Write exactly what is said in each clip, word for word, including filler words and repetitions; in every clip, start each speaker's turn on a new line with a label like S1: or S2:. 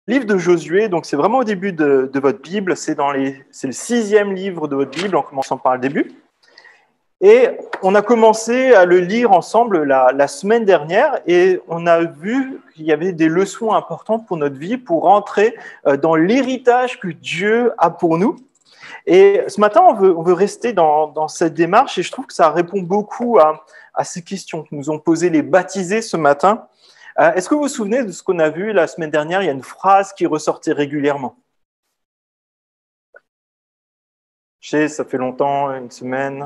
S1: Livre de Josué, donc c'est vraiment au début de, de votre Bible, c'est dans les, c'est le sixième livre de votre Bible, en commençant par le début. Et on a commencé à le lire ensemble la, la semaine dernière et on a vu qu'il y avait des leçons importantes pour notre vie, pour rentrer dans l'héritage que Dieu a pour nous. Et ce matin, on veut, on veut rester dans, dans cette démarche et je trouve que ça répond beaucoup à, à ces questions que nous ont posées les baptisés ce matin. Euh, est-ce que vous vous souvenez de ce qu'on a vu la semaine dernière? Il y a une phrase qui ressortait régulièrement. Je sais, ça fait longtemps, une semaine.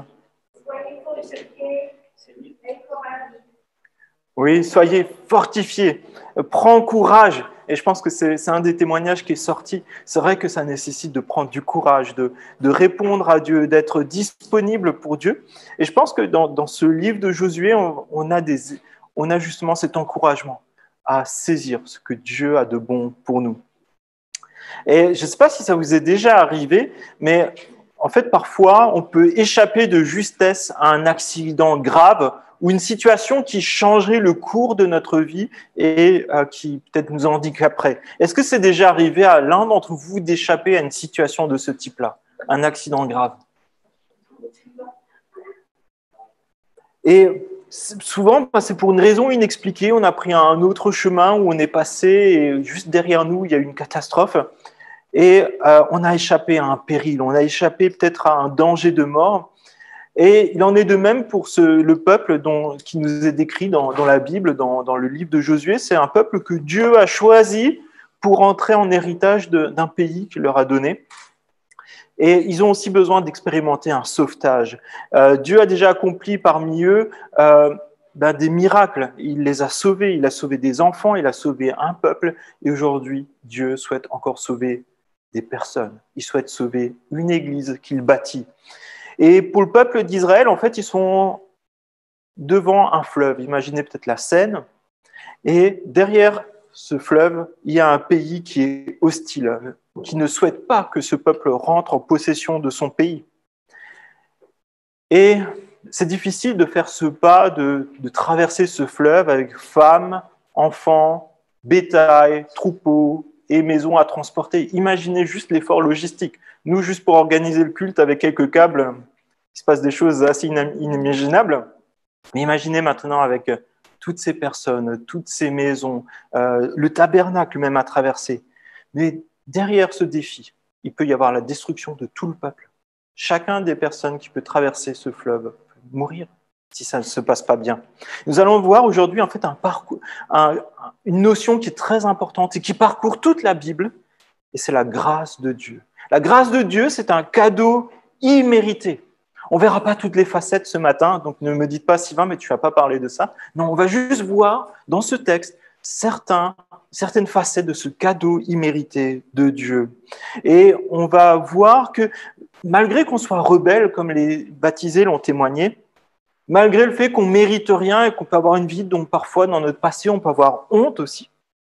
S1: Oui, soyez fortifiés, prends courage. Et je pense que c'est, c'est un des témoignages qui est sorti. C'est vrai que ça nécessite de prendre du courage, de, de répondre à Dieu, d'être disponible pour Dieu. Et je pense que dans, dans ce livre de Josué, on, on, a des, on a justement cet encouragement à saisir ce que Dieu a de bon pour nous. Et je ne sais pas si ça vous est déjà arrivé, mais en fait, parfois, on peut échapper de justesse à un accident grave ou une situation qui changerait le cours de notre vie et euh, qui peut-être nous handicaperait. Est-ce que c'est déjà arrivé à l'un d'entre vous d'échapper à une situation de ce type-là, un accident grave? Et souvent, c'est pour une raison inexpliquée, on a pris un autre chemin où on est passé et juste derrière nous, il y a eu une catastrophe. Et euh, on a échappé à un péril, on a échappé peut-être à un danger de mort. Et il en est de même pour ce, le peuple dont, qui nous est décrit dans, dans la Bible, dans, dans le livre de Josué. C'est un peuple que Dieu a choisi pour entrer en héritage de, d'un pays qu'il leur a donné. Et ils ont aussi besoin d'expérimenter un sauvetage. Euh, Dieu a déjà accompli parmi eux euh, ben, des miracles. Il les a sauvés, il a sauvé des enfants, il a sauvé un peuple. Et aujourd'hui, Dieu souhaite encore sauver des personnes. Il souhaite sauver une église qu'il bâtit. Et pour le peuple d'Israël, en fait, ils sont devant un fleuve. Imaginez peut-être la Seine. Et derrière ce fleuve, il y a un pays qui est hostile, qui ne souhaite pas que ce peuple rentre en possession de son pays. Et c'est difficile de faire ce pas, de, de traverser ce fleuve avec femmes, enfants, bétail, troupeaux et maisons à transporter. Imaginez juste l'effort logistique. Nous, juste pour organiser le culte avec quelques câbles, il se passe des choses assez inimaginables. Mais imaginez maintenant avec toutes ces personnes, toutes ces maisons, euh, le tabernacle même à traverser. Mais derrière ce défi, il peut y avoir la destruction de tout le peuple. Chacun des personnes qui peut traverser ce fleuve peut mourir si ça ne se passe pas bien. Nous allons voir aujourd'hui en fait un parcours, un, une notion qui est très importante et qui parcourt toute la Bible, et c'est la grâce de Dieu. La grâce de Dieu, c'est un cadeau immérité. On ne verra pas toutes les facettes ce matin, donc ne me dites pas, Sylvain, mais tu ne vas pas parler de ça. Non, on va juste voir dans ce texte certains, certaines facettes de ce cadeau immérité de Dieu. Et on va voir que malgré qu'on soit rebelle, comme les baptisés l'ont témoigné, malgré le fait qu'on ne mérite rien et qu'on peut avoir une vie dont parfois dans notre passé on peut avoir honte aussi,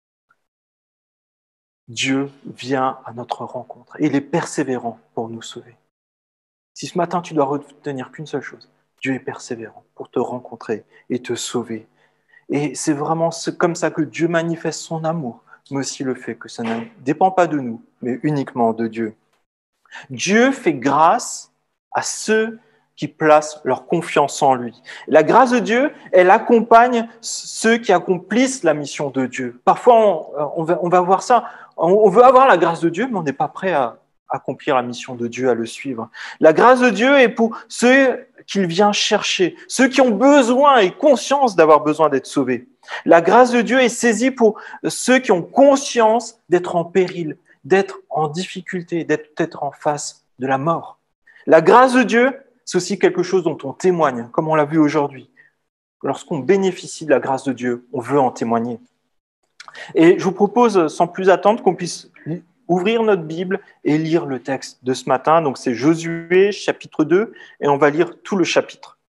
S1: Dieu vient à notre rencontre et il est persévérant pour nous sauver. Si ce matin tu dois retenir qu'une seule chose, Dieu est persévérant pour te rencontrer et te sauver. Et c'est vraiment comme ça que Dieu manifeste son amour, mais aussi le fait que ça ne dépend pas de nous, mais uniquement de Dieu. Dieu fait grâce à ceux qui placent leur confiance en lui. La grâce de Dieu, elle accompagne ceux qui accomplissent la mission de Dieu. Parfois, on, on, va, on va voir ça, on veut avoir la grâce de Dieu, mais on n'est pas prêt à accomplir la mission de Dieu, à le suivre. La grâce de Dieu est pour ceux qu'il vient chercher, ceux qui ont besoin et conscience d'avoir besoin d'être sauvés. La grâce de Dieu est saisie pour ceux qui ont conscience d'être en péril, d'être en difficulté, d'être peut-être en face de la mort. La grâce de Dieu, c'est aussi quelque chose dont on témoigne, comme on l'a vu aujourd'hui. Lorsqu'on bénéficie de la grâce de Dieu, on veut en témoigner. Et je vous propose, sans plus attendre, qu'on puisse ouvrir notre Bible et lire le texte de ce matin. Donc c'est Josué, chapitre deux, et on va lire tout le chapitre.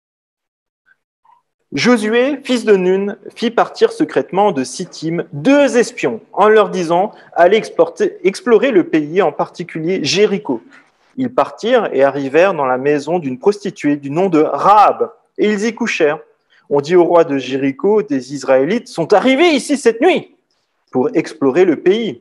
S1: Josué, fils de Nun, fit partir secrètement de Sittim deux espions, en leur disant « Allez exporter, explorer le pays, en particulier Jéricho ». Ils partirent et arrivèrent dans la maison d'une prostituée du nom de Rahab, et ils y couchèrent. On dit au roi de Jéricho, des Israélites sont arrivés ici cette nuit pour explorer le pays.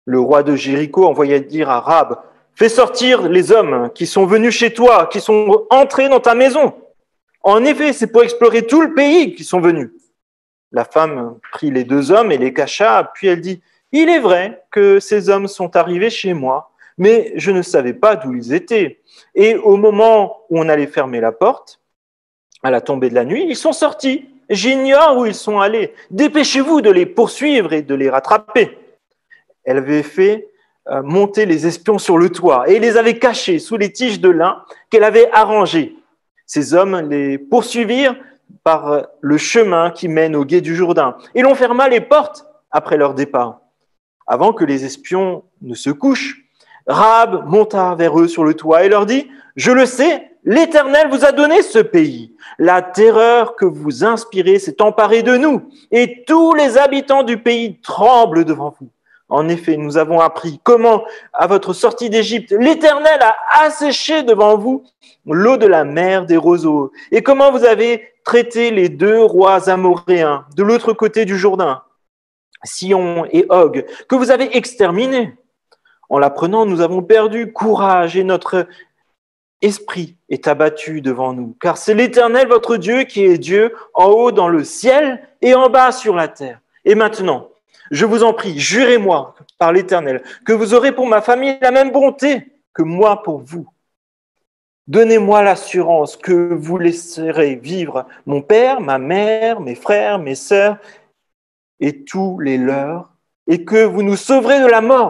S1: Le roi de Jéricho envoya dire à Rahab, « Fais sortir les hommes qui sont venus chez toi, qui sont entrés dans ta maison. En effet, c'est pour explorer tout le pays qu'ils sont venus. » La femme prit les deux hommes et les cacha, puis elle dit, « Il est vrai que ces hommes sont arrivés chez moi, mais je ne savais pas d'où ils étaient. Et au moment où on allait fermer la porte, à la tombée de la nuit, ils sont sortis. J'ignore où ils sont allés. Dépêchez-vous de les poursuivre et de les rattraper. » Elle avait fait euh, monter les espions sur le toit et les avait cachés sous les tiges de lin qu'elle avait arrangées. Ces hommes les poursuivirent par le chemin qui mène au gué du Jourdain et l'on ferma les portes après leur départ. Avant que les espions ne se couchent, Rahab monta vers eux sur le toit et leur dit, « Je le sais, l'Éternel vous a donné ce pays. La terreur que vous inspirez s'est emparée de nous et tous les habitants du pays tremblent devant vous. En effet, nous avons appris comment, à votre sortie d'Égypte, l'Éternel a asséché devant vous l'eau de la mer des roseaux et comment vous avez traité les deux rois amoréens de l'autre côté du Jourdain, Sion et Og, que vous avez exterminés. En l'apprenant, nous avons perdu courage et notre esprit est abattu devant nous, car c'est l'Éternel, votre Dieu, qui est Dieu en haut dans le ciel et en bas sur la terre. Et maintenant, je vous en prie, jurez-moi par l'Éternel que vous aurez pour ma famille la même bonté que moi pour vous. Donnez-moi l'assurance que vous laisserez vivre mon père, ma mère, mes frères, mes sœurs et tous les leurs, et que vous nous sauverez de la mort. »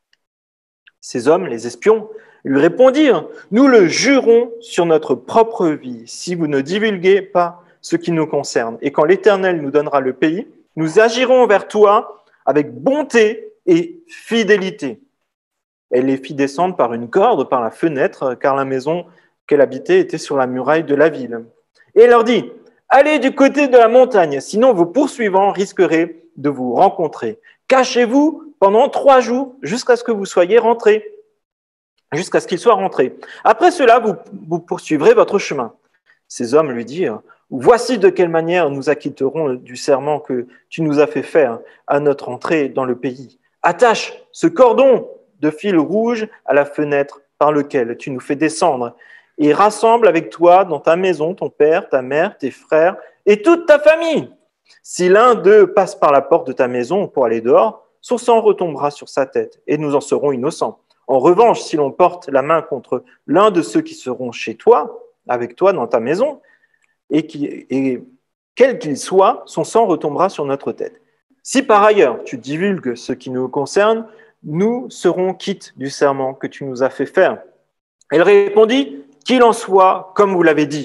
S1: Ces hommes, les espions, lui répondirent, « Nous le jurons sur notre propre vie, si vous ne divulguez pas ce qui nous concerne. Et quand l'Éternel nous donnera le pays, nous agirons vers toi avec bonté et fidélité. » Elle les fit descendre par une corde, par la fenêtre, car la maison qu'elle habitait était sur la muraille de la ville. Et elle leur dit, « Allez du côté de la montagne, sinon vos poursuivants risqueraient de vous rencontrer. Cachez-vous pendant trois jours jusqu'à ce que vous soyez rentrés, jusqu'à ce qu'ils soient rentrés. Après cela, vous, vous poursuivrez votre chemin. » Ces hommes lui dirent, « Voici de quelle manière nous acquitterons du serment que tu nous as fait faire à notre entrée dans le pays. Attache ce cordon de fil rouge à la fenêtre par lequel tu nous fais descendre et rassemble avec toi dans ta maison ton père, ta mère, tes frères et toute ta famille. Si l'un d'eux passe par la porte de ta maison pour aller dehors, son sang retombera sur sa tête et nous en serons innocents. En revanche, si l'on porte la main contre l'un de ceux qui seront chez toi, avec toi dans ta maison, et, qui, et quel qu'il soit, son sang retombera sur notre tête. Si par ailleurs tu divulgues ce qui nous concerne, nous serons quittes du serment que tu nous as fait faire. » Elle répondit, « Qu'il en soit comme vous l'avez dit. »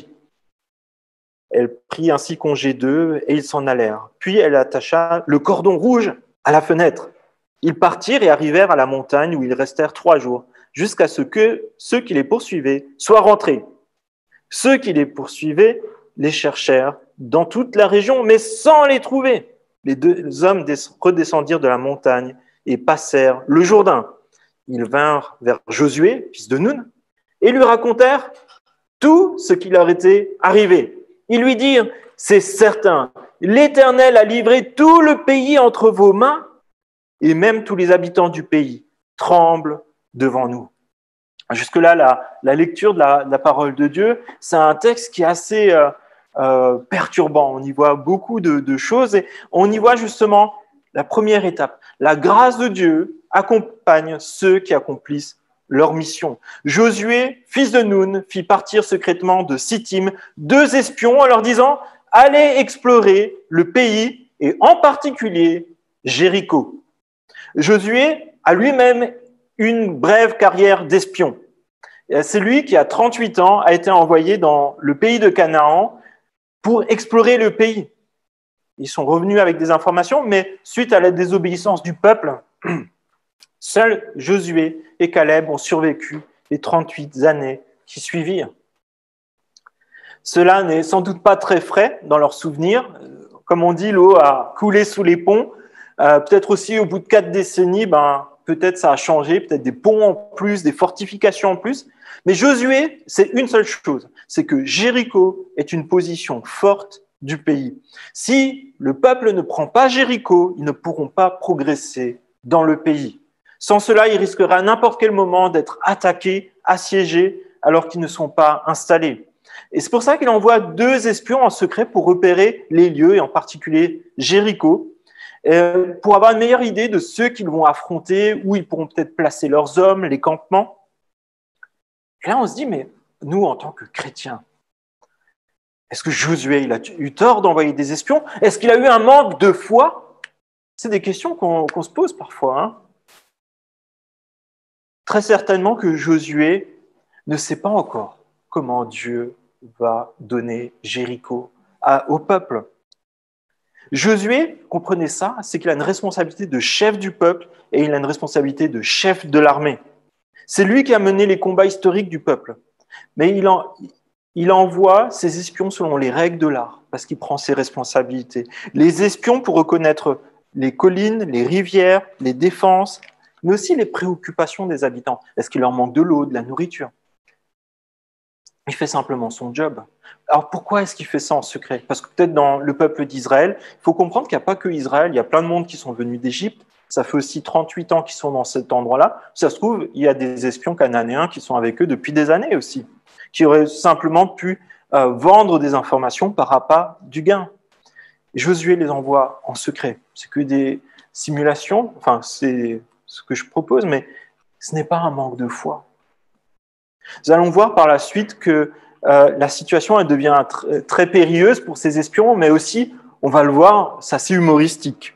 S1: Elle prit ainsi congé d'eux et ils s'en allèrent. Puis elle attacha le cordon rouge à la fenêtre. Ils partirent et arrivèrent à la montagne où ils restèrent trois jours, jusqu'à ce que ceux qui les poursuivaient soient rentrés. Ceux qui les poursuivaient les cherchèrent dans toute la région, mais sans les trouver. Les deux hommes redescendirent de la montagne et passèrent le Jourdain. Ils vinrent vers Josué, fils de Nun, et lui racontèrent tout ce qui leur était arrivé. Ils lui dirent, « C'est certain, l'Éternel a livré tout le pays entre vos mains, et même tous les habitants du pays tremblent devant nous. » Jusque-là, la, la lecture de la, de la parole de Dieu, c'est un texte qui est assez euh, euh, perturbant. On y voit beaucoup de, de choses et on y voit justement la première étape. La grâce de Dieu accompagne ceux qui accomplissent leur mission. Josué, fils de Nun, fit partir secrètement de Sittim deux espions en leur disant « Allez explorer le pays et en particulier Jéricho. » Josué a lui-même une brève carrière d'espion. C'est lui qui, à trente-huit ans, a été envoyé dans le pays de Canaan pour explorer le pays. Ils sont revenus avec des informations, mais suite à la désobéissance du peuple, seuls Josué et Caleb ont survécu les trente-huit années qui suivirent. Cela n'est sans doute pas très frais dans leurs souvenirs. Comme on dit, l'eau a coulé sous les ponts. Euh, peut-être aussi au bout de quatre décennies, ben, peut-être ça a changé, peut-être des ponts en plus, des fortifications en plus. Mais Josué, c'est une seule chose, c'est que Jéricho est une position forte du pays. Si le peuple ne prend pas Jéricho, ils ne pourront pas progresser dans le pays. Sans cela, ils risqueraient à n'importe quel moment d'être attaqués, assiégés, alors qu'ils ne sont pas installés. Et c'est pour ça qu'il envoie deux espions en secret pour repérer les lieux, et en particulier Jéricho, euh, pour avoir une meilleure idée de ceux qu'ils vont affronter, où ils pourront peut-être placer leurs hommes, les campements. Et là, on se dit, mais nous, en tant que chrétiens, est-ce que Josué il a eu tort d'envoyer des espions? Est-ce qu'il a eu un manque de foi? C'est des questions qu'on qu'on se pose parfois. Hein. Très certainement que Josué ne sait pas encore comment Dieu va donner Jéricho à, au peuple. Josué, comprenez ça, c'est qu'il a une responsabilité de chef du peuple et il a une responsabilité de chef de l'armée. C'est lui qui a mené les combats historiques du peuple. Mais il, en, il envoie ses espions selon les règles de l'art, parce qu'il prend ses responsabilités. Les espions pour reconnaître les collines, les rivières, les défenses, mais aussi les préoccupations des habitants. Est-ce qu'il leur manque de l'eau, de la nourriture? Il fait simplement son job. Alors pourquoi est-ce qu'il fait ça en secret? Parce que peut-être dans le peuple d'Israël, il faut comprendre qu'il n'y a pas que Israël, il y a plein de monde qui sont venus d'Égypte. Ça fait aussi trente-huit ans qu'ils sont dans cet endroit-là. Ça se trouve, il y a des espions cananéens qui sont avec eux depuis des années aussi, qui auraient simplement pu euh, vendre des informations par appât du gain. Et Josué les envoie en secret. C'est que des simulations, enfin c'est ce que je propose, mais ce n'est pas un manque de foi. Nous allons voir par la suite que euh, la situation elle devient tr- très périlleuse pour ces espions, mais aussi, on va le voir, c'est assez humoristique.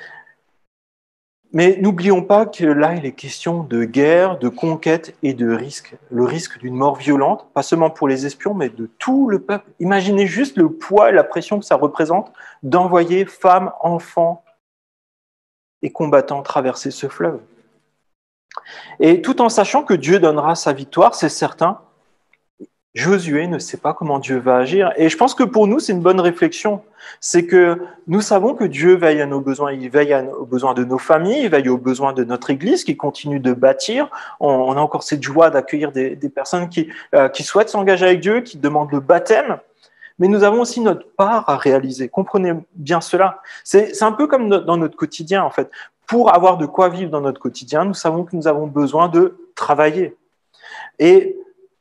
S1: Mais n'oublions pas que là, il est question de guerre, de conquête et de risque. Le risque d'une mort violente, pas seulement pour les espions, mais de tout le peuple. Imaginez juste le poids et la pression que ça représente d'envoyer femmes, enfants et combattants traverser ce fleuve. Et tout en sachant que Dieu donnera sa victoire, c'est certain, Josué ne sait pas comment Dieu va agir. Et je pense que pour nous, c'est une bonne réflexion. C'est que nous savons que Dieu veille à nos besoins. Il veille aux besoins de nos familles, il veille aux besoins de notre Église qui continue de bâtir. On a encore cette joie d'accueillir des, des personnes qui, euh, qui souhaitent s'engager avec Dieu, qui demandent le baptême. Mais nous avons aussi notre part à réaliser. Comprenez bien cela. C'est, c'est un peu comme dans notre quotidien, en fait. Pour avoir de quoi vivre dans notre quotidien, nous savons que nous avons besoin de travailler. Et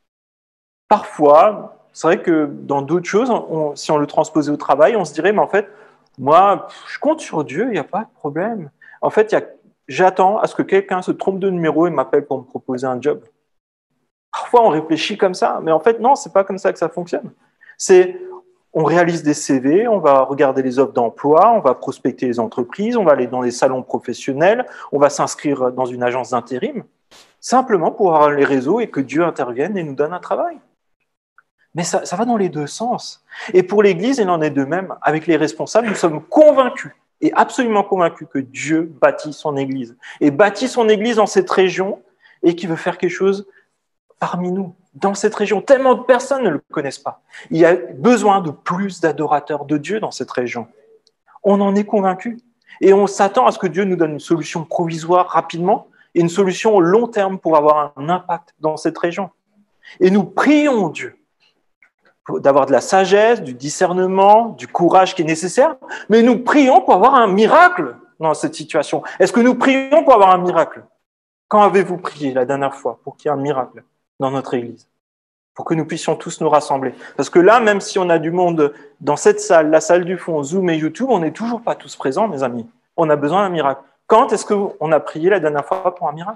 S1: parfois, c'est vrai que dans d'autres choses, on, si on le transposait au travail, on se dirait, mais en fait, moi, je compte sur Dieu, il n'y a pas de problème. En fait, il y a, j'attends à ce que quelqu'un se trompe de numéro et m'appelle pour me proposer un job. Parfois, on réfléchit comme ça, mais en fait, non, c'est pas comme ça que ça fonctionne. C'est, on réalise des C V, on va regarder les offres d'emploi, on va prospecter les entreprises, on va aller dans les salons professionnels, on va s'inscrire dans une agence d'intérim, simplement pour avoir les réseaux et que Dieu intervienne et nous donne un travail. Mais ça, ça va dans les deux sens. Et pour l'Église, il en est de même. Avec les responsables, nous sommes convaincus, et absolument convaincus, que Dieu bâtit son Église. Et bâtit son Église dans cette région, et qu'il veut faire quelque chose parmi nous, dans cette région. Tellement de personnes ne le connaissent pas. Il y a besoin de plus d'adorateurs de Dieu dans cette région. On en est convaincus. Et on s'attend à ce que Dieu nous donne une solution provisoire rapidement, et une solution au long terme pour avoir un impact dans cette région. Et nous prions Dieu d'avoir de la sagesse, du discernement, du courage qui est nécessaire, mais nous prions pour avoir un miracle dans cette situation. Est-ce que nous prions pour avoir un miracle? Quand avez-vous prié la dernière fois pour qu'il y ait un miracle dans notre Église? Pour que nous puissions tous nous rassembler. Parce que là, même si on a du monde dans cette salle, la salle du fond, Zoom et YouTube, on n'est toujours pas tous présents, mes amis. On a besoin d'un miracle. Quand est-ce qu'on a prié la dernière fois pour un miracle?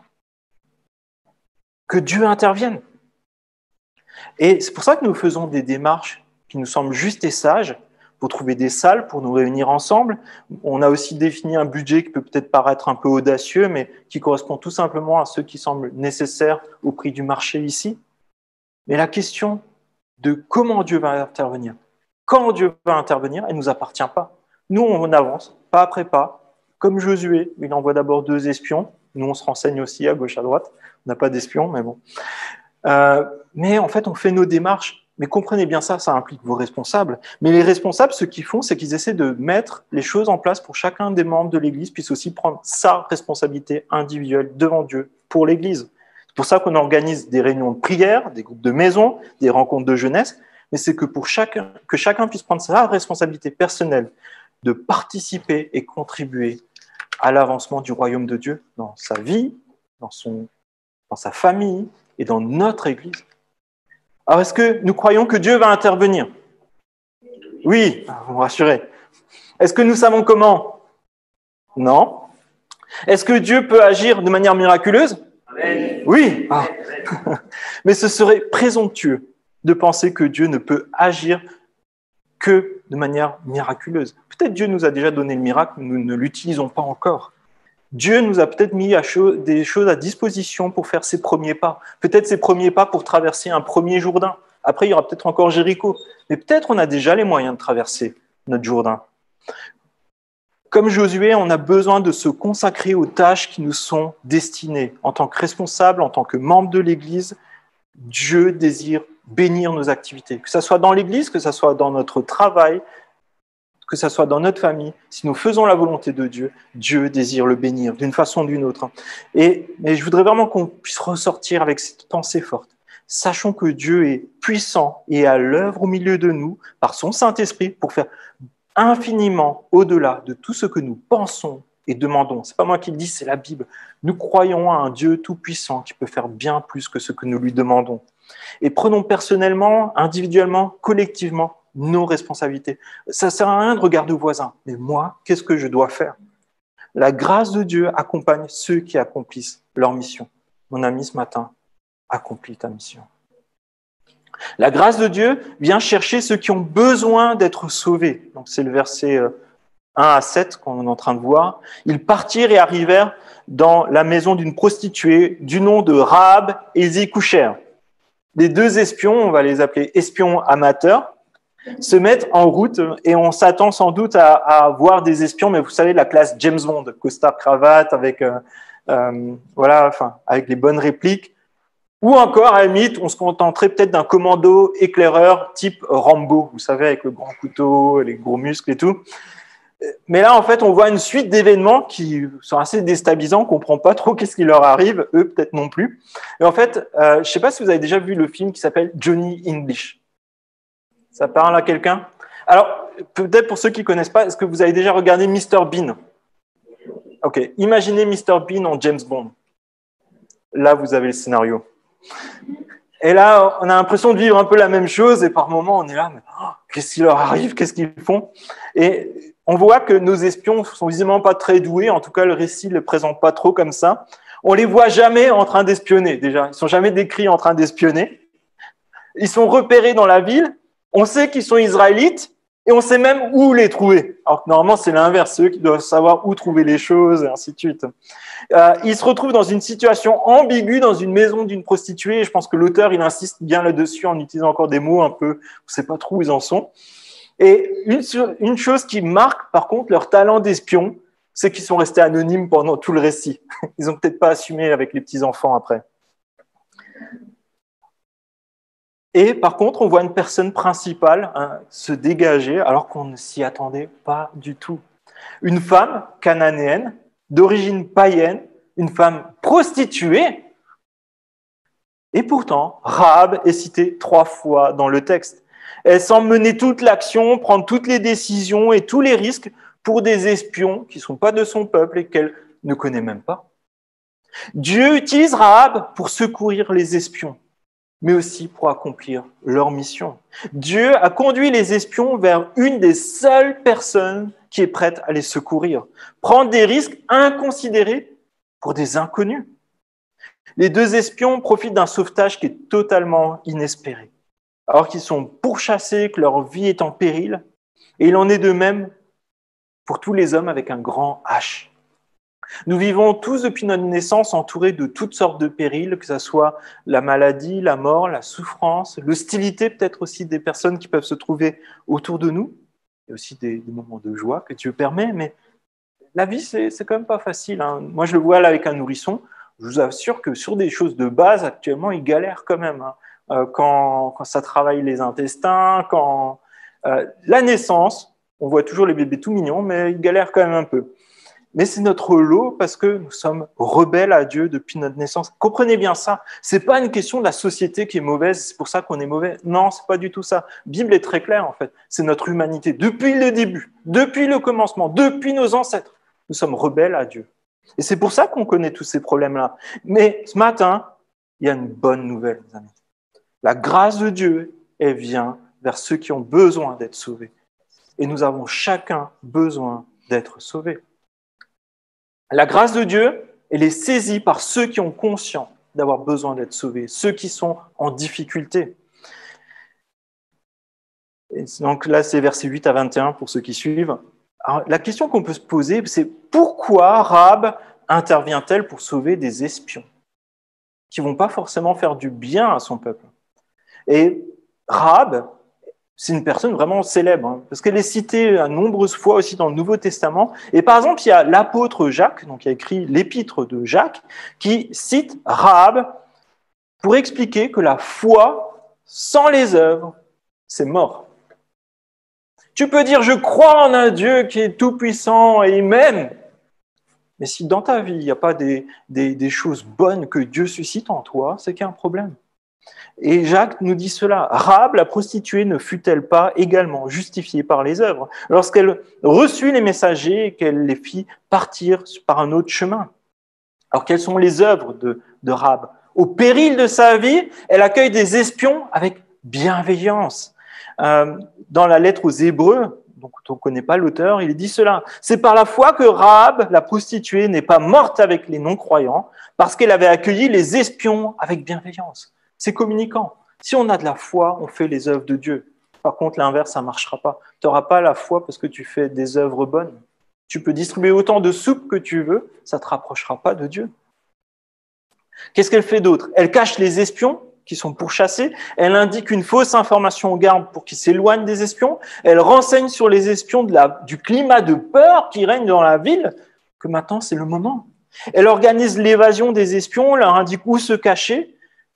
S1: Que Dieu intervienne. Et c'est pour ça que nous faisons des démarches qui nous semblent justes et sages pour trouver des salles, pour nous réunir ensemble. On a aussi défini un budget qui peut peut-être paraître un peu audacieux, mais qui correspond tout simplement à ceux qui semblent nécessaires au prix du marché ici. Mais la question de comment Dieu va intervenir, quand Dieu va intervenir, elle ne nous appartient pas. Nous, on avance, pas après pas. Comme Josué, il envoie d'abord deux espions. Nous, on se renseigne aussi à gauche, à droite. On n'a pas d'espions, mais bon. Euh, mais en fait, on fait nos démarches. Mais comprenez bien ça, ça implique vos responsables. Mais les responsables, ce qu'ils font, c'est qu'ils essaient de mettre les choses en place pour chacun des membres de l'Église puisse aussi prendre sa responsabilité individuelle devant Dieu pour l'Église. C'est pour ça qu'on organise des réunions de prière, des groupes de maison, des rencontres de jeunesse, mais c'est que pour chacun, que chacun puisse prendre sa responsabilité personnelle de participer et contribuer à l'avancement du royaume de Dieu dans sa vie dans, son, dans sa famille et dans notre Église. Alors, est-ce que nous croyons que Dieu va intervenir? Oui, vous me rassurez. Est-ce que nous savons comment? Non. Est-ce que Dieu peut agir de manière miraculeuse? Amen. Oui. Ah. Mais ce serait présomptueux de penser que Dieu ne peut agir que de manière miraculeuse. Peut-être Dieu nous a déjà donné le miracle, nous ne l'utilisons pas encore. Dieu nous a peut-être mis à cho- des choses à disposition pour faire ses premiers pas. Peut-être ses premiers pas pour traverser un premier Jourdain. Après, il y aura peut-être encore Jéricho. Mais peut-être on a déjà les moyens de traverser notre Jourdain. Comme Josué, on a besoin de se consacrer aux tâches qui nous sont destinées. En tant que responsable, en tant que membre de l'Église, Dieu désire bénir nos activités. Que ce soit dans l'Église, que ce soit dans notre travail, que ce soit dans notre famille. Si nous faisons la volonté de Dieu, Dieu désire le bénir d'une façon ou d'une autre. Et, mais je voudrais vraiment qu'on puisse ressortir avec cette pensée forte. Sachons que Dieu est puissant et à l'œuvre au milieu de nous, par son Saint-Esprit, pour faire infiniment au-delà de tout ce que nous pensons et demandons. Ce n'est pas moi qui le dis, c'est la Bible. Nous croyons à un Dieu tout-puissant qui peut faire bien plus que ce que nous lui demandons. Et prenons personnellement, individuellement, collectivement, nos responsabilités. Ça ne sert à rien de regarder au voisin. Mais moi, qu'est-ce que je dois faire? La grâce de Dieu accompagne ceux qui accomplissent leur mission. Mon ami, ce matin, accomplis ta mission. La grâce de Dieu vient chercher ceux qui ont besoin d'être sauvés. Donc, c'est le verset un à sept qu'on est en train de voir. Ils partirent et arrivèrent dans la maison d'une prostituée du nom de Rahab et ils y couchèrent. Les deux espions, on va les appeler espions amateurs, se mettent en route et on s'attend sans doute à, à voir des espions, mais vous savez, la classe James Bond, costard cravate, avec, euh, euh, voilà, enfin, avec les bonnes répliques. Ou encore, à la limite, on se contenterait peut-être d'un commando éclaireur type Rambo, vous savez, avec le grand couteau, les gros muscles et tout. Mais là, en fait, on voit une suite d'événements qui sont assez déstabilisants, on ne comprend pas trop qu'est-ce qui leur arrive, eux peut-être non plus. Et en fait, euh, je ne sais pas si vous avez déjà vu le film qui s'appelle Johnny English. Ça parle à quelqu'un? Alors, peut-être pour ceux qui ne connaissent pas, est-ce que vous avez déjà regardé mister Bean? Ok, imaginez mister Bean en James Bond. Là, vous avez le scénario. Et là, on a l'impression de vivre un peu la même chose, et par moments, on est là, mais oh, qu'est-ce qui leur arrive? Qu'est-ce qu'ils font? Et on voit que nos espions sont visiblement pas très doués, en tout cas, le récit ne le présente pas trop comme ça. On les voit jamais en train d'espionner, déjà. Ils sont jamais décrits en train d'espionner. Ils sont repérés dans la ville, on sait qu'ils sont israélites, et on sait même où les trouver. Alors que normalement, c'est l'inverse, ceux qui doivent savoir où trouver les choses, et ainsi de suite. Euh, ils se retrouvent dans une situation ambiguë, dans une maison d'une prostituée, et je pense que l'auteur, il insiste bien là-dessus en utilisant encore des mots un peu, on ne sait pas trop où ils en sont. Et une, une chose qui marque, par contre, leur talent d'espion, c'est qu'ils sont restés anonymes pendant tout le récit. Ils n'ont peut-être pas assumé avec les petits-enfants après. Et par contre, on voit une personne principale hein, se dégager alors qu'on ne s'y attendait pas du tout. Une femme cananéenne, d'origine païenne, une femme prostituée. Et pourtant, Rahab est citée trois fois dans le texte. Elle semble mener toute l'action, prendre toutes les décisions et tous les risques pour des espions qui ne sont pas de son peuple et qu'elle ne connaît même pas. Dieu utilise Rahab pour secourir les espions, mais aussi pour accomplir leur mission. Dieu a conduit les espions vers une des seules personnes qui est prête à les secourir, prendre des risques inconsidérés pour des inconnus. Les deux espions profitent d'un sauvetage qui est totalement inespéré, alors qu'ils sont pourchassés, que leur vie est en péril, et il en est de même pour tous les hommes avec un grand H. Nous vivons tous depuis notre naissance entourés de toutes sortes de périls, que ce soit la maladie, la mort, la souffrance, l'hostilité peut-être aussi des personnes qui peuvent se trouver autour de nous, et aussi des, des moments de joie que Dieu permet, mais la vie, c'est, c'est quand même pas facile. Hein. Moi, je le vois là avec un nourrisson, je vous assure que sur des choses de base, actuellement, il galère quand même. Hein. Euh, quand, quand ça travaille les intestins, quand euh, la naissance, on voit toujours les bébés tout mignons, mais ils galèrent quand même un peu. Mais c'est notre lot parce que nous sommes rebelles à Dieu depuis notre naissance. Comprenez bien ça. C'est pas une question de la société qui est mauvaise, c'est pour ça qu'on est mauvais. Non, c'est pas du tout ça. La Bible est très claire en fait. C'est notre humanité depuis le début, depuis le commencement, depuis nos ancêtres. Nous sommes rebelles à Dieu. Et c'est pour ça qu'on connaît tous ces problèmes-là. Mais ce matin, il y a une bonne nouvelle, mes amis. La grâce de Dieu, elle vient vers ceux qui ont besoin d'être sauvés. Et nous avons chacun besoin d'être sauvés. La grâce de Dieu, elle est saisie par ceux qui ont conscience d'avoir besoin d'être sauvés, ceux qui sont en difficulté. Et donc là, c'est versets huit à vingt et un pour ceux qui suivent. Alors, la question qu'on peut se poser, c'est pourquoi Rahab intervient-elle pour sauver des espions qui ne vont pas forcément faire du bien à son peuple? Et Rahab, c'est une personne vraiment célèbre, hein, parce qu'elle est citée à nombreuses fois aussi dans le Nouveau Testament. Et par exemple, il y a l'apôtre Jacques, donc qui a écrit l'épître de Jacques, qui cite Rahab pour expliquer que la foi sans les œuvres, c'est mort. Tu peux dire « je crois en un Dieu qui est tout-puissant et il m'aime », mais si dans ta vie, il n'y a pas des, des, des choses bonnes que Dieu suscite en toi, c'est qu'il y a un problème. Et Jacques nous dit cela. Rahab, la prostituée, ne fut-elle pas également justifiée par les œuvres lorsqu'elle reçut les messagers et qu'elle les fit partir par un autre chemin? Alors, quelles sont les œuvres de, de Rahab? Au péril de sa vie, elle accueille des espions avec bienveillance. Euh, dans la lettre aux Hébreux, donc on ne connaît pas l'auteur, il dit cela. C'est par la foi que Rahab, la prostituée, n'est pas morte avec les non-croyants, parce qu'elle avait accueilli les espions avec bienveillance. C'est communicant. Si on a de la foi, on fait les œuvres de Dieu. Par contre, l'inverse, ça ne marchera pas. Tu n'auras pas la foi parce que tu fais des œuvres bonnes. Tu peux distribuer autant de soupe que tu veux, ça ne te rapprochera pas de Dieu. Qu'est-ce qu'elle fait d'autre? Elle cache les espions qui sont pourchassés. Elle indique une fausse information aux gardes pour qu'ils s'éloignent des espions. Elle renseigne sur les espions de la, du climat de peur qui règne dans la ville, que maintenant c'est le moment. Elle organise l'évasion des espions, leur indique où se cacher.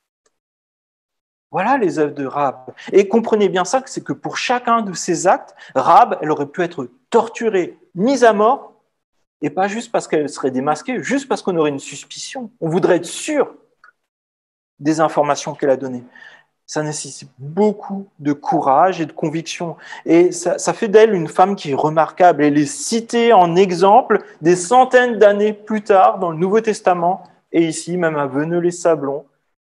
S1: Voilà les œuvres de Rahab. Et comprenez bien ça, c'est que pour chacun de ces actes, Rahab, elle aurait pu être torturée, mise à mort, et pas juste parce qu'elle serait démasquée, juste parce qu'on aurait une suspicion. On voudrait être sûr des informations qu'elle a données. Ça nécessite beaucoup de courage et de conviction. Et ça, ça fait d'elle une femme qui est remarquable. Elle est citée en exemple des centaines d'années plus tard dans le Nouveau Testament, et ici, même à Veneux-les-Sablons,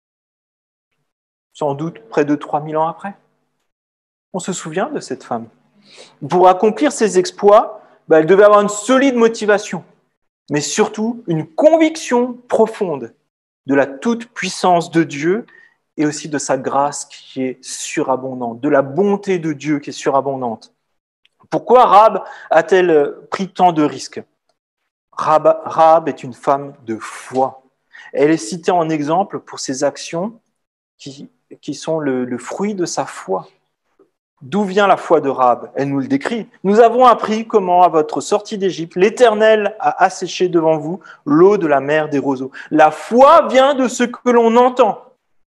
S1: sans doute près de trois mille ans après. On se souvient de cette femme. Pour accomplir ses exploits, bah, elle devait avoir une solide motivation, mais surtout une conviction profonde de la toute-puissance de Dieu et aussi de sa grâce qui est surabondante, de la bonté de Dieu qui est surabondante. Pourquoi Rahab a-t-elle pris tant de risques? Rahab, Rahab est une femme de foi. Elle est citée en exemple pour ses actions qui qui sont le, le fruit de sa foi. D'où vient la foi de Rahab? Elle nous le décrit. Nous avons appris comment, à votre sortie d'Égypte, l'Éternel a asséché devant vous l'eau de la mer des roseaux. La foi vient de ce que l'on entend.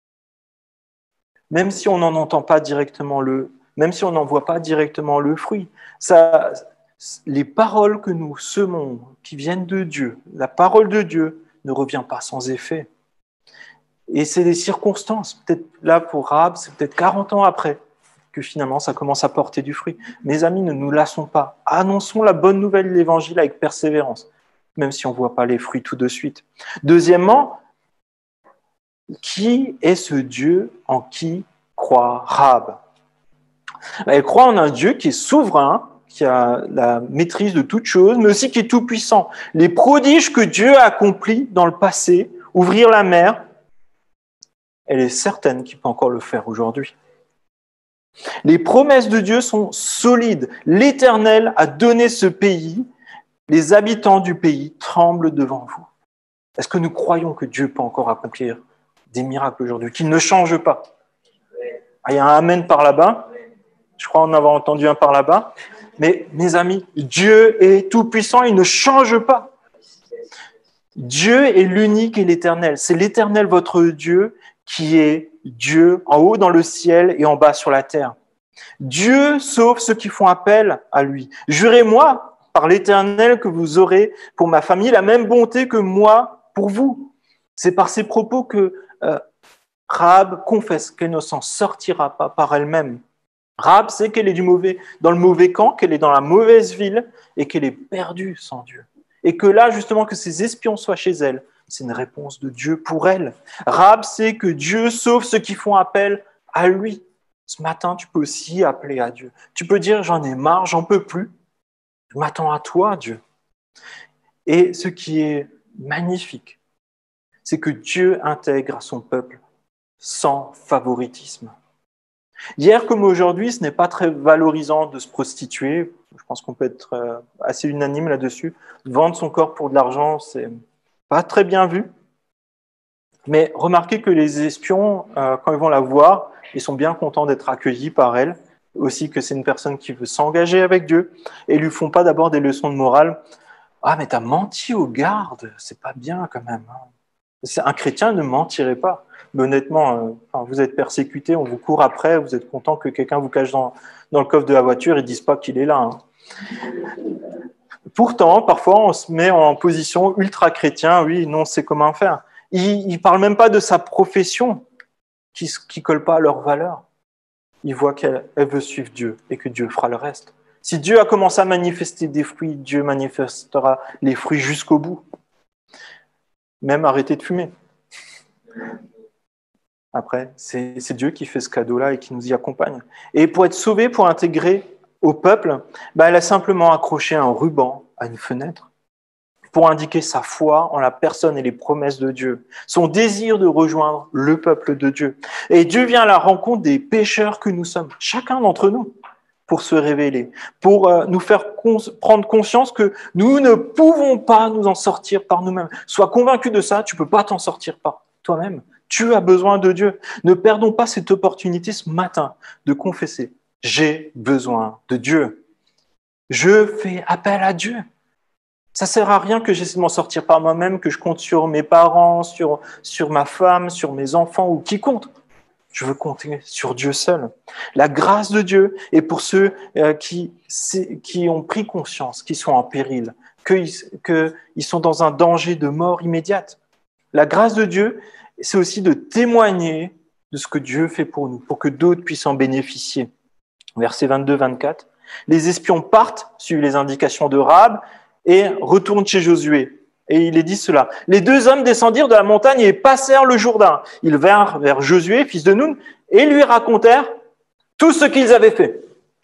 S1: Même si on n'en entend pas directement le, même si on n'en voit pas directement le fruit. Ça, les paroles que nous semons, qui viennent de Dieu, la parole de Dieu ne revient pas sans effet. Et c'est des circonstances, peut-être là pour Rahab, c'est peut-être quarante ans après que finalement ça commence à porter du fruit. Mes amis, ne nous lassons pas. Annonçons la bonne nouvelle de l'Évangile avec persévérance, même si on ne voit pas les fruits tout de suite. Deuxièmement, qui est ce Dieu en qui croit Rahab? Elle croit en un Dieu qui est souverain, qui a la maîtrise de toutes choses, mais aussi qui est tout-puissant. Les prodiges que Dieu a accomplis dans le passé, ouvrir la mer, elle est certaine qu'il peut encore le faire aujourd'hui. Les promesses de Dieu sont solides. L'Éternel a donné ce pays. Les habitants du pays tremblent devant vous. Est-ce que nous croyons que Dieu peut encore accomplir des miracles aujourd'hui, qu'il ne change pas? Ah, il y a un amen par là-bas. Je crois en avoir entendu un par là-bas. Mais mes amis, Dieu est tout-puissant, il ne change pas. Dieu est l'unique et l'Éternel. C'est l'Éternel, votre Dieu, qui est Dieu en haut dans le ciel et en bas sur la terre. Dieu sauve ceux qui font appel à lui. Jurez-moi par l'Éternel que vous aurez pour ma famille la même bonté que moi pour vous. C'est par ces propos que euh, Rahab confesse qu'elle ne s'en sortira pas par elle-même. Rahab sait qu'elle est du mauvais, dans le mauvais camp, qu'elle est dans la mauvaise ville et qu'elle est perdue sans Dieu. Et que là, justement, que ces espions soient chez elle, c'est une réponse de Dieu pour elle. Rahab sait que Dieu sauve ceux qui font appel à lui. Ce matin, tu peux aussi appeler à Dieu. Tu peux dire, j'en ai marre, j'en peux plus. Je m'attends à toi, Dieu. Et ce qui est magnifique, c'est que Dieu intègre son peuple sans favoritisme. Hier comme aujourd'hui, ce n'est pas très valorisant de se prostituer. Je pense qu'on peut être assez unanime là-dessus. Vendre son corps pour de l'argent, c'est pas très bien vu. Mais remarquez que les espions, euh, quand ils vont la voir, ils sont bien contents d'être accueillis par elle. Aussi que c'est une personne qui veut s'engager avec Dieu. Et ils lui font pas d'abord des leçons de morale. Ah, mais t'as menti aux gardes, c'est pas bien quand même. Un chrétien ne mentirait pas. Mais honnêtement, euh, enfin, vous êtes persécuté, on vous court après, vous êtes content que quelqu'un vous cache dans, dans le coffre de la voiture et ne dise pas qu'il est là. Hein. Pourtant, parfois, on se met en position ultra-chrétien, oui, non, c'est comment faire. Il ne parle même pas de sa profession qui ne colle pas à leurs valeurs. Il voit qu'elle elle veut suivre Dieu et que Dieu fera le reste. Si Dieu a commencé à manifester des fruits, Dieu manifestera les fruits jusqu'au bout. Même arrêter de fumer. Après, c'est, c'est Dieu qui fait ce cadeau-là et qui nous y accompagne. Et pour être sauvée, pour intégrer au peuple, bah, elle a simplement accroché un ruban à une fenêtre pour indiquer sa foi en la personne et les promesses de Dieu, son désir de rejoindre le peuple de Dieu. Et Dieu vient à la rencontre des pécheurs que nous sommes, chacun d'entre nous, pour se révéler, pour euh, nous faire cons- prendre conscience que nous ne pouvons pas nous en sortir par nous-mêmes. Sois convaincu de ça, tu ne peux pas t'en sortir par toi-même. Tu as besoin de Dieu. Ne perdons pas cette opportunité ce matin de confesser. J'ai besoin de Dieu. Je fais appel à Dieu. Ça ne sert à rien que j'essaie de m'en sortir par moi-même, que je compte sur mes parents, sur, sur ma femme, sur mes enfants ou qui compte. Je veux compter sur Dieu seul. La grâce de Dieu est pour ceux euh, qui, qui ont pris conscience, qui sont en péril, qu'ils que sont dans un danger de mort immédiate. La grâce de Dieu, c'est aussi de témoigner de ce que Dieu fait pour nous, pour que d'autres puissent en bénéficier. Versets vingt-deux vingt-quatre. Les espions partent, suivent les indications de Rahab, et retournent chez Josué. Et il est dit cela. Les deux hommes descendirent de la montagne et passèrent le Jourdain. Ils vinrent vers Josué, fils de Nun, et lui racontèrent tout ce qu'ils avaient fait.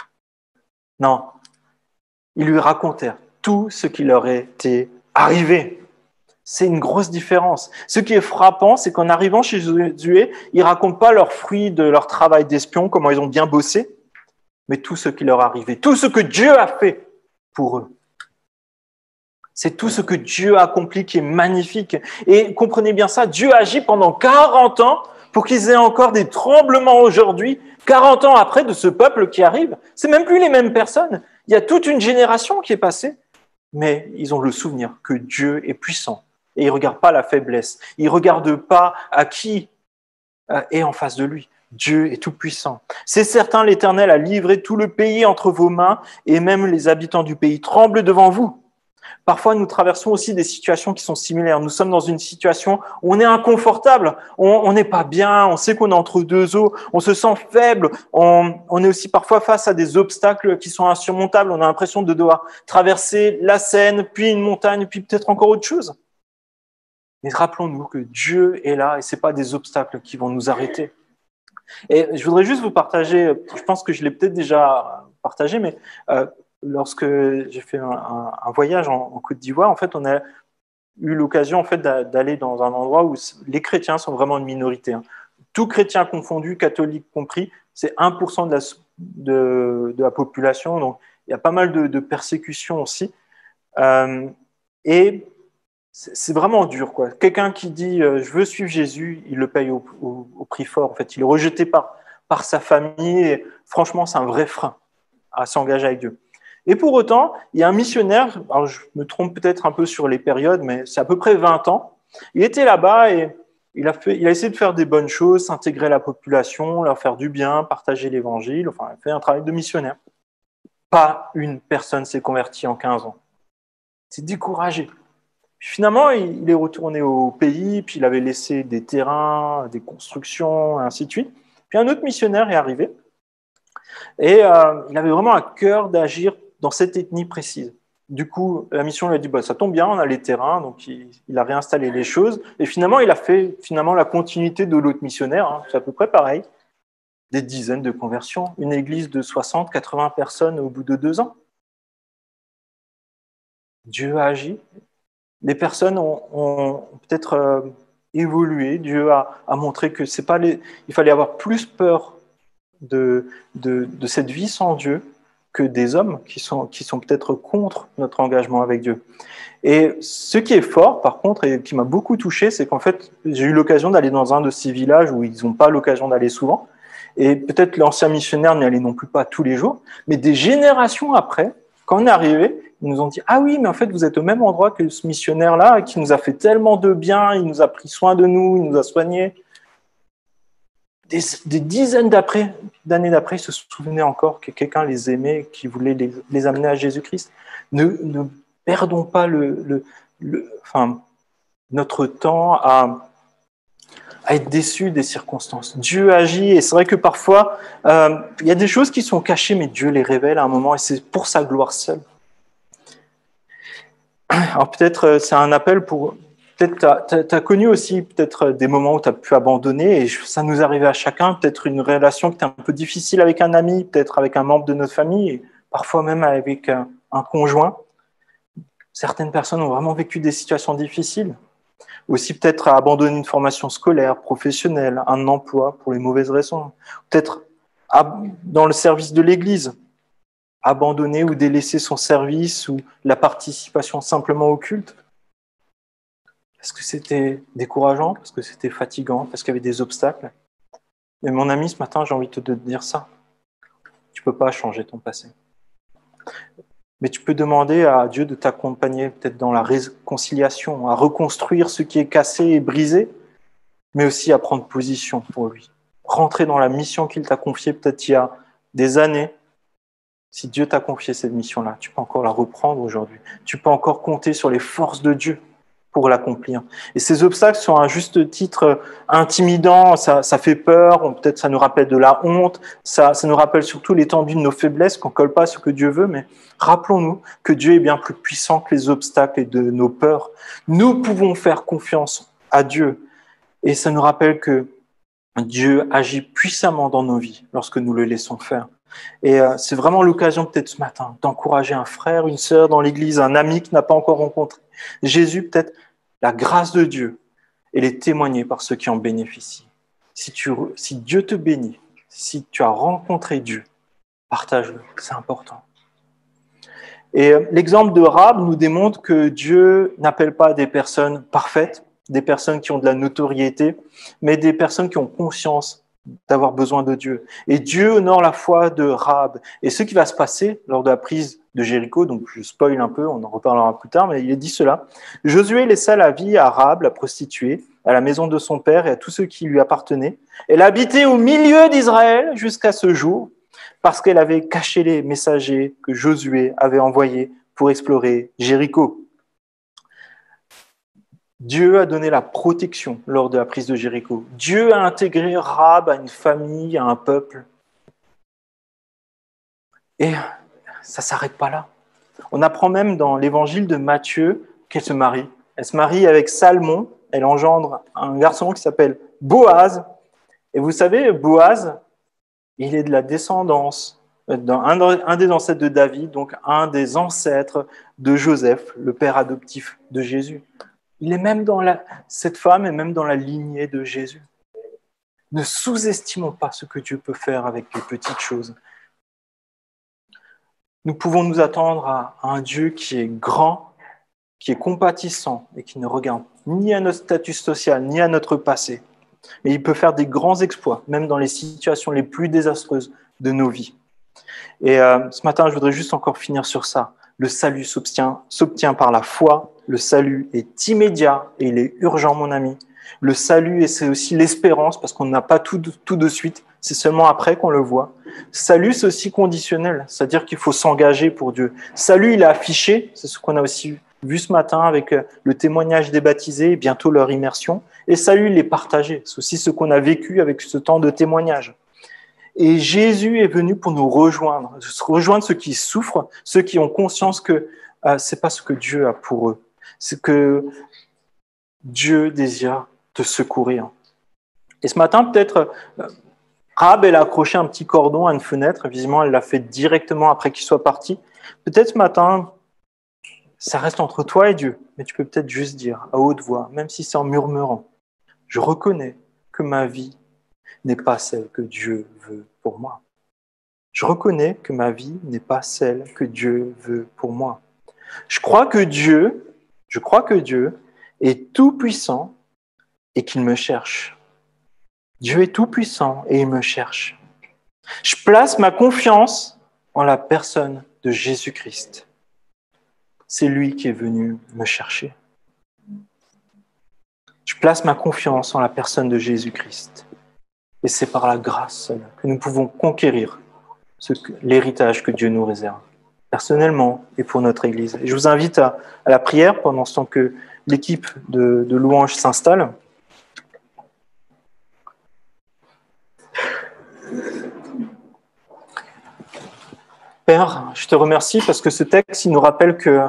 S1: Non, ils lui racontèrent tout ce qui leur était arrivé. C'est une grosse différence. Ce qui est frappant, c'est qu'en arrivant chez Josué, ils ne racontent pas leurs fruits de leur travail d'espion, comment ils ont bien bossé, mais tout ce qui leur est arrivé, tout ce que Dieu a fait pour eux. C'est tout ce que Dieu a accompli qui est magnifique. Et comprenez bien ça, Dieu agit pendant quarante ans pour qu'ils aient encore des tremblements aujourd'hui, quarante ans après de ce peuple qui arrive. C'est même plus les mêmes personnes. Il y a toute une génération qui est passée, mais ils ont le souvenir que Dieu est puissant. Et il ne regarde pas la faiblesse. Il ne regarde pas à qui est en face de lui. Dieu est tout puissant. C'est certain, l'Éternel a livré tout le pays entre vos mains et même les habitants du pays tremblent devant vous. Parfois, nous traversons aussi des situations qui sont similaires. Nous sommes dans une situation où on est inconfortable, on n'est pas bien, on sait qu'on est entre deux eaux, on se sent faible, on, on est aussi parfois face à des obstacles qui sont insurmontables. On a l'impression de devoir traverser la Seine, puis une montagne, puis peut-être encore autre chose. Mais rappelons-nous que Dieu est là et ce n'est pas des obstacles qui vont nous arrêter. Et je voudrais juste vous partager, je pense que je l'ai peut-être déjà partagé, mais euh, lorsque j'ai fait un, un, un voyage en, en Côte d'Ivoire, en fait, on a eu l'occasion en fait, d'aller dans un endroit où les chrétiens sont vraiment une minorité. Hein. Tout chrétien confondu, catholique compris, c'est un pour cent de la, de, de la population. Donc, il y a pas mal de, de persécutions aussi. Euh, et c'est vraiment dur, quoi. Quelqu'un qui dit euh, je veux suivre Jésus, il le paye au, au, au prix fort. En fait, il est rejeté par, par sa famille. Et franchement, c'est un vrai frein à s'engager avec Dieu. Et pour autant, il y a un missionnaire, alors je me trompe peut-être un peu sur les périodes, mais c'est à peu près vingt ans. Il était là-bas et il a, fait, il a essayé de faire des bonnes choses, s'intégrer à la population, leur faire du bien, partager l'évangile, enfin, il a fait un travail de missionnaire. Pas une personne s'est convertie en quinze ans. C'est découragé. Finalement, il est retourné au pays, puis il avait laissé des terrains, des constructions, et ainsi de suite. Puis un autre missionnaire est arrivé, et euh, il avait vraiment à cœur d'agir dans cette ethnie précise. Du coup, la mission lui a dit, bah, ça tombe bien, on a les terrains, donc il, il a réinstallé les choses. Et finalement, il a fait finalement la continuité de l'autre missionnaire, hein, c'est à peu près pareil. Des dizaines de conversions, une église de soixante, quatre-vingts personnes au bout de deux ans. Dieu a agi. Les personnes ont, ont peut-être euh, évolué. Dieu a, a montré que c'est pas les... il fallait avoir plus peur de, de, de cette vie sans Dieu que des hommes qui sont, qui sont peut-être contre notre engagement avec Dieu. Et ce qui est fort, par contre, et qui m'a beaucoup touché, c'est qu'en fait, j'ai eu l'occasion d'aller dans un de ces villages où ils n'ont pas l'occasion d'aller souvent. Et peut-être l'ancien missionnaire n'y allait non plus pas tous les jours. Mais des générations après, quand on est arrivé, ils nous ont dit « Ah oui, mais en fait, vous êtes au même endroit que ce missionnaire-là, qui nous a fait tellement de bien, il nous a pris soin de nous, il nous a soignés. » Des, des dizaines d'après, d'années d'après, ils se souvenaient encore que quelqu'un les aimait, qui voulait les, les amener à Jésus-Christ. Ne, ne perdons pas le, le, le, enfin, notre temps à, à être déçus des circonstances. Dieu agit, et c'est vrai que parfois, euh, il y a des choses qui sont cachées, mais Dieu les révèle à un moment, et c'est pour sa gloire seule. Alors peut-être c'est un appel pour... Peut-être tu as connu aussi peut-être des moments où tu as pu abandonner, et ça nous arrivait à chacun, peut-être une relation qui était un peu difficile avec un ami, peut-être avec un membre de notre famille, et parfois même avec un, un conjoint. Certaines personnes ont vraiment vécu des situations difficiles. Aussi peut-être à abandonner une formation scolaire, professionnelle, un emploi pour les mauvaises raisons. Peut-être dans le service de l'Église, abandonner ou délaisser son service ou la participation simplement au culte. Parce que c'était décourageant, parce que c'était fatigant, parce qu'il y avait des obstacles. Mais mon ami, ce matin, j'ai envie de te dire ça. Tu ne peux pas changer ton passé. Mais tu peux demander à Dieu de t'accompagner peut-être dans la réconciliation, à reconstruire ce qui est cassé et brisé, mais aussi à prendre position pour lui. Rentrer dans la mission qu'il t'a confiée peut-être il y a des années. Si Dieu t'a confié cette mission-là, tu peux encore la reprendre aujourd'hui. Tu peux encore compter sur les forces de Dieu pour l'accomplir. Et ces obstacles sont à juste titre intimidants, ça, ça fait peur, peut-être ça nous rappelle de la honte, ça, ça nous rappelle surtout l'étendue de nos faiblesses, qu'on ne colle pas à ce que Dieu veut, mais rappelons-nous que Dieu est bien plus puissant que les obstacles et de nos peurs. Nous pouvons faire confiance à Dieu, et ça nous rappelle que Dieu agit puissamment dans nos vies lorsque nous le laissons faire. Et euh, c'est vraiment l'occasion peut-être ce matin d'encourager un frère, une sœur dans l'église, un ami qui n'a pas encore rencontré Jésus, peut-être la grâce de Dieu, et les témoigner par ceux qui en bénéficient. Si, tu, si Dieu te bénit, si tu as rencontré Dieu, partage-le, c'est important. Et euh, l'exemple de Rahab nous démontre que Dieu n'appelle pas des personnes parfaites, des personnes qui ont de la notoriété, mais des personnes qui ont conscience d'avoir besoin de Dieu. Et Dieu honore la foi de Rahab. Et ce qui va se passer lors de la prise de Jéricho, donc je spoil un peu, on en reparlera plus tard, mais il est dit cela. Josué laissa la vie à Rahab, la prostituée, à la maison de son père et à tous ceux qui lui appartenaient. Elle habitait au milieu d'Israël jusqu'à ce jour, parce qu'elle avait caché les messagers que Josué avait envoyés pour explorer Jéricho. Dieu a donné la protection lors de la prise de Jéricho. Dieu a intégré Rahab à une famille, à un peuple. Et ça ne s'arrête pas là. On apprend même dans l'évangile de Matthieu qu'elle se marie. Elle se marie avec Salmon, elle engendre un garçon qui s'appelle Boaz. Et vous savez, Boaz, il est de la descendance d'un des ancêtres de David, donc un des ancêtres de Joseph, le père adoptif de Jésus. Il est même dans la, cette femme est même dans la lignée de Jésus. Ne sous-estimons pas ce que Dieu peut faire avec les petites choses. Nous pouvons nous attendre à un Dieu qui est grand, qui est compatissant et qui ne regarde ni à notre statut social, ni à notre passé. Mais il peut faire des grands exploits, même dans les situations les plus désastreuses de nos vies. Et euh, ce matin, je voudrais juste encore finir sur ça. Le salut s'obtient, s'obtient par la foi. Le salut est immédiat et il est urgent, mon ami. Le salut, et c'est aussi l'espérance, parce qu'on n'a pas tout, tout de suite. C'est seulement après qu'on le voit. Salut, c'est aussi conditionnel, c'est-à-dire qu'il faut s'engager pour Dieu. Salut, il est affiché, c'est ce qu'on a aussi vu ce matin avec le témoignage des baptisés et bientôt leur immersion. Et salut, il est partagé, c'est aussi ce qu'on a vécu avec ce temps de témoignage. Et Jésus est venu pour nous rejoindre, rejoindre ceux qui souffrent, ceux qui ont conscience que euh, c'est pas ce que Dieu a pour eux. C'est que Dieu désire te secourir. Et ce matin, peut-être, euh, Rahab, elle a accroché un petit cordon à une fenêtre. Visiblement, elle l'a fait directement après qu'il soit parti. Peut-être ce matin, ça reste entre toi et Dieu. Mais tu peux peut-être juste dire à haute voix, même si c'est en murmurant, je reconnais que ma vie n'est pas celle que Dieu veut pour moi. Je reconnais que ma vie n'est pas celle que Dieu veut pour moi. Je crois que Dieu, je crois que Dieu est tout-puissant et qu'il me cherche. Dieu est tout-puissant et il me cherche. Je place ma confiance en la personne de Jésus-Christ. C'est lui qui est venu me chercher. Je place ma confiance en la personne de Jésus-Christ. Et c'est par la grâce seule que nous pouvons conquérir ce que, l'héritage que Dieu nous réserve, personnellement et pour notre Église. Et je vous invite à, à la prière pendant ce temps que l'équipe de, de louanges s'installe. Père, je te remercie parce que ce texte, il nous rappelle que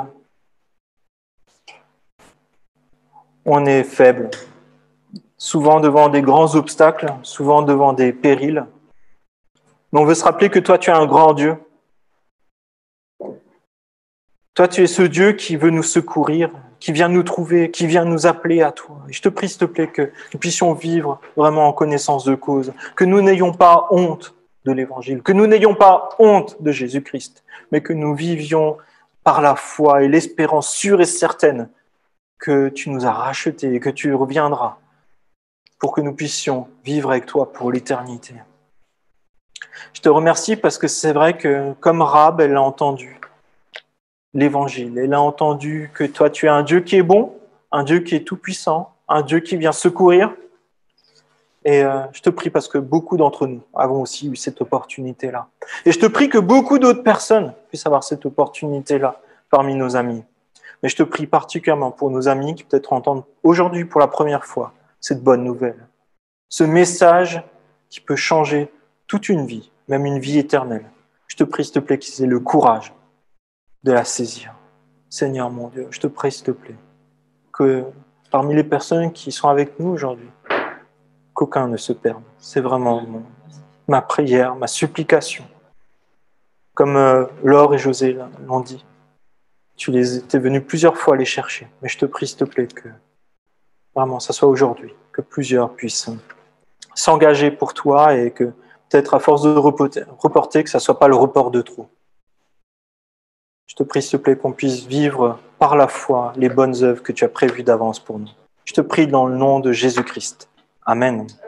S1: on est faible, souvent devant des grands obstacles, souvent devant des périls. Mais on veut se rappeler que toi, tu es un grand Dieu. Toi, tu es ce Dieu qui veut nous secourir, qui vient nous trouver, qui vient nous appeler à toi. Et je te prie, s'il te plaît, que nous puissions vivre vraiment en connaissance de cause, que nous n'ayons pas honte de l'Évangile, que nous n'ayons pas honte de Jésus-Christ, mais que nous vivions par la foi et l'espérance sûre et certaine que tu nous as rachetés et que tu reviendras pour que nous puissions vivre avec toi pour l'éternité. Je te remercie parce que c'est vrai que comme Rahab, elle a entendu l'Évangile, elle a entendu que toi tu es un Dieu qui est bon, un Dieu qui est tout-puissant, un Dieu qui vient secourir. Et euh, je te prie parce que beaucoup d'entre nous avons aussi eu cette opportunité-là. Et je te prie que beaucoup d'autres personnes puissent avoir cette opportunité-là parmi nos amis. Mais je te prie particulièrement pour nos amis qui peut-être entendent aujourd'hui pour la première fois cette bonne nouvelle. Ce message qui peut changer toute une vie, même une vie éternelle. Je te prie, s'il te plaît, qu'ils aient le courage de la saisir. Seigneur mon Dieu, je te prie, s'il te plaît, que parmi les personnes qui sont avec nous aujourd'hui, qu'aucun ne se perde. C'est vraiment mon, ma prière, ma supplication. Comme euh, Laure et José l'ont dit, tu les étais venu plusieurs fois les chercher. Mais je te prie, s'il te plaît, que vraiment, ça soit aujourd'hui, que plusieurs puissent s'engager pour toi et que peut-être à force de reporter, reporter que ça ne soit pas le report de trop. Je te prie, s'il te plaît, qu'on puisse vivre par la foi les bonnes œuvres que tu as prévues d'avance pour nous. Je te prie dans le nom de Jésus-Christ. Amen.